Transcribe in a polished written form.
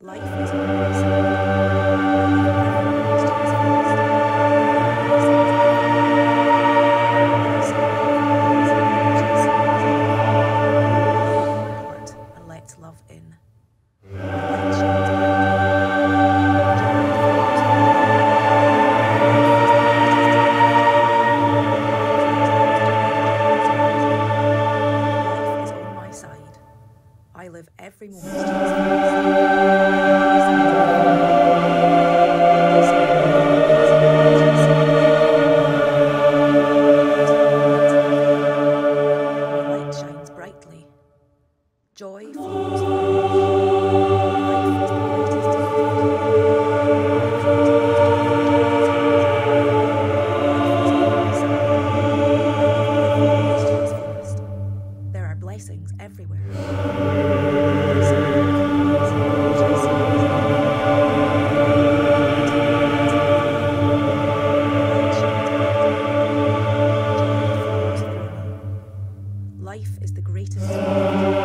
Life is on my side. And let love in. Life is on my side. I live every moment. My light shines brightly. Joy flows There are blessings everywhere. Life is the greatest.